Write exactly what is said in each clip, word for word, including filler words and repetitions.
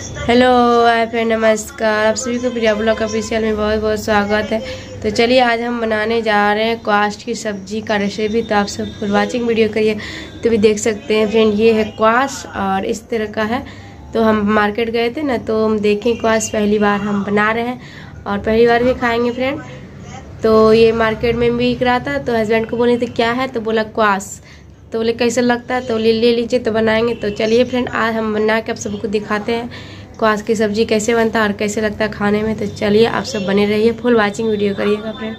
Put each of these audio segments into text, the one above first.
Hello hi friend, नमस्कार। आप सभी को प्रिया ब्लॉग ऑफिशियल में बहुत बहुत स्वागत है। तो चलिए आज हम बनाने जा रहे हैं क्वाश की सब्जी का रेसिपी। तो आप सब फुल वाचिंग वीडियो करिए तो भी देख सकते हैं। फ्रेंड ये है क्वाश और इस तरह का है। तो हम मार्केट गए थे ना, तो हम देखें क्वाश पहली बार हम बना रहे हैं और पहली बार भी खाएँगे फ्रेंड। तो ये मार्केट में बिक रहा था, तो हस्बैंड को बोले थे क्या है, तो बोला क्वाश। तो बोले कैसे लगता है, तो ले ले लीजिए तो बनाएंगे। तो चलिए फ्रेंड आज हम बना के आप सबको दिखाते हैं क्वाश की सब्ज़ी कैसे बनता है और कैसे लगता है खाने में। तो चलिए आप सब बने रहिए, फुल वाचिंग वीडियो करिएगा फ्रेंड।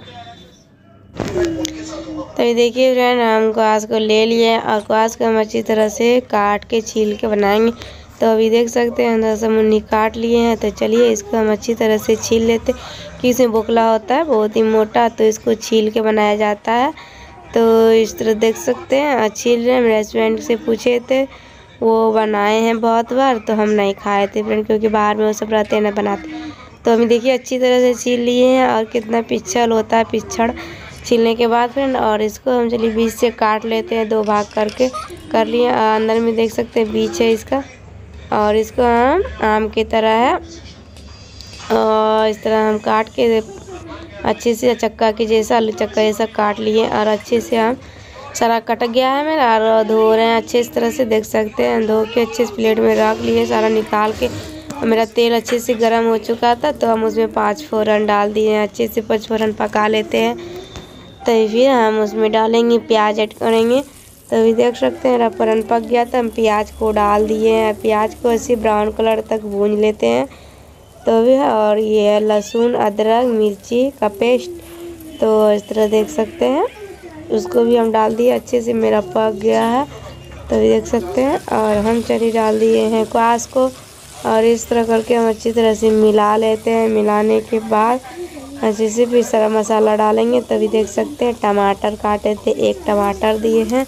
तो ये देखिए फ्रेंड, हम क्वाश को ले लिए और क्वाश को हम अच्छी तरह से काट के छील के बनाएंगे। तो अभी देख सकते हैं अंदर से मुन्नी काट लिए हैं। तो चलिए इसको हम अच्छी तरह से छील लेते, कि इसमें बोकला होता है बहुत ही मोटा, तो इसको छील के बनाया जाता है। तो इस तरह देख सकते हैं छील रहे हैं। मेरे हस्बैंड से पूछे थे, वो बनाए हैं बहुत बार, तो हम नहीं खाए थे फ्रेंड, क्योंकि बाहर में वो सब रहते हैं ना बनाते। तो हम देखिए अच्छी तरह से छील लिए हैं और कितना पिछल होता है पिछड़ छीलने के बाद फ्रेंड। और इसको हम चलिए बीच से काट लेते हैं, दो भाग करके कर लिए। अंदर में देख सकते हैं बीच है इसका, और इसको हम आम की तरह है और इस तरह हम काट के अच्छे से चक्का के जैसा, आलू चक्का जैसा काट लिए। और अच्छे से हम सारा कट गया है मेरा, और धो रहे हैं अच्छे इस तरह से देख सकते हैं। धो के अच्छे से प्लेट में रख लिए सारा निकाल के। मेरा तेल अच्छे से गर्म हो चुका था, तो हम उसमें पाँच फोरन डाल दिए हैं। अच्छे से पाँच फोरन पका लेते हैं। तो फिर हम उसमें डालेंगे प्याज ऐड करेंगे। तो अभी देख सकते हैं मेरा फोरन पक गया था, हम प्याज को डाल दिए हैं। प्याज को ऐसे ब्राउन कलर तक भून लेते हैं। तो भी और ये है लहसुन अदरक मिर्ची का पेस्ट, तो इस तरह देख सकते हैं उसको भी हम डाल दिए। अच्छे से मेरा पक गया है, तो भी देख सकते हैं। और हम चलिए डाल दिए हैं क्वाश को, और इस तरह करके हम अच्छी तरह से मिला लेते हैं। मिलाने के बाद अच्छे से फिर सारा मसाला डालेंगे। तभी देख सकते हैं टमाटर काटे थे, एक टमाटर दिए हैं।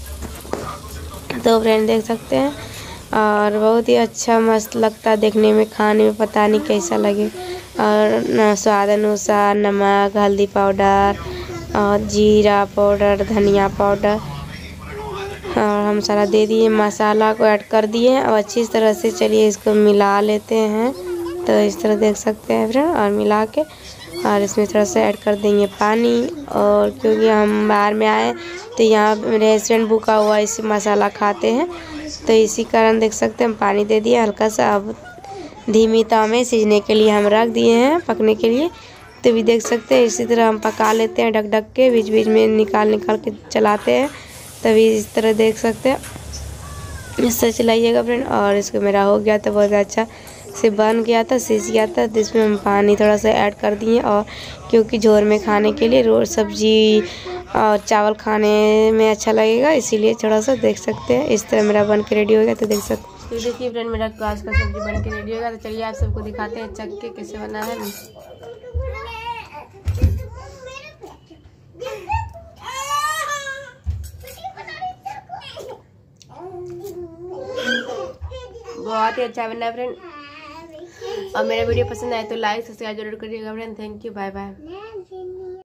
तो फ्रेंड देख सकते हैं, और बहुत ही अच्छा मस्त लगता है देखने में, खाने में पता नहीं कैसा लगे। और स्वाद अनुसार नमक, हल्दी पाउडर और जीरा पाउडर, धनिया पाउडर, और हम सारा दे दिए, मसाला को ऐड कर दिए हैं। और अच्छी तरह से चलिए इसको मिला लेते हैं। तो इस तरह देख सकते हैं फ्रेंड, और मिला के और इसमें थोड़ा सा ऐड कर देंगे पानी। और क्योंकि हम बाहर में आए तो यहाँ रेस्टोरेंट बुका हुआ इसी मसाला खाते हैं, तो इसी कारण देख सकते हैं हम पानी दे दिए हल्का सा। अब धीमी ताव में सीजने के लिए हम रख दिए हैं, पकने के लिए। तो भी देख सकते हैं इसी तरह हम पका लेते हैं ढक ढक के, बीच बीच में निकाल निकाल के चलाते हैं। तभी इस तरह देख सकते हैं, इससे चलाइएगा फ्रेंड। और इसको मेरा हो गया तो बहुत अच्छा से बन गया था, सीज गया था। तो इसमें हम पानी थोड़ा सा ऐड कर दिए, और क्योंकि झोर में खाने के लिए रोज सब्जी और चावल खाने में अच्छा लगेगा, इसीलिए थोड़ा सा देख सकते हैं इस तरह मेरा बन के रेडी हो गया। तो देख सकते हैं, तो देखिए फ्रेंड मेरा क्वाश का सब्जी बन के रेडी होगा। तो चलिए आप सबको दिखाते हैं चख के कैसे बना है। बहुत ही अच्छा बना है फ्रेंड। और मेरा वीडियो पसंद आए तो लाइक सब्सक्राइब जरूर करिएगा friend. Thank you, bye bye.